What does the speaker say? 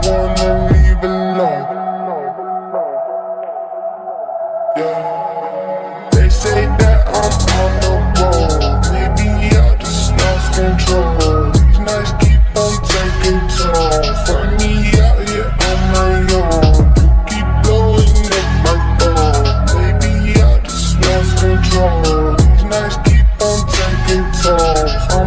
wanna leave alone. Yeah. They say that I'm on the road, maybe I just lost control. These nights keep on taking toll. Find me out here on my own. You keep blowing up my phone. Maybe I just lost control. These nights keep on taking toll.